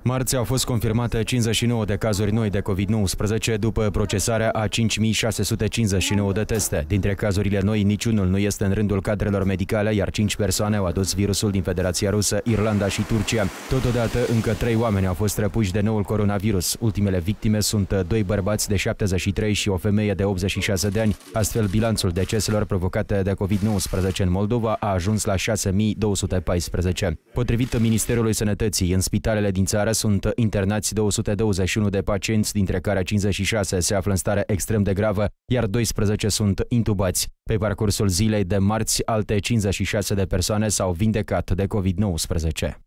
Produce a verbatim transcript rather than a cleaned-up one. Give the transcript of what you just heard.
Marți au fost confirmate cincizeci și nouă de cazuri noi de COVID nouăsprezece după procesarea a cinci mii șase sute cincizeci și nouă de teste. Dintre cazurile noi, niciunul nu este în rândul cadrelor medicale, iar cinci persoane au adus virusul din Federația Rusă, Irlanda și Turcia. Totodată, încă trei oameni au fost răpuși de noul coronavirus. Ultimele victime sunt doi bărbați de șaptezeci și trei și o femeie de optzeci și șase de ani. Astfel, bilanțul deceselor provocate de COVID nouăsprezece în Moldova a ajuns la șase mii două sute paisprezece. Potrivit Ministerului Sănătății, în spitalele din țară sunt internați două sute douăzeci și unu de pacienți, dintre care cincizeci și șase se află în stare extrem de gravă, iar doisprezece sunt intubați. Pe parcursul zilei de marți, alte cincizeci și șase de persoane s-au vindecat de COVID nouăsprezece.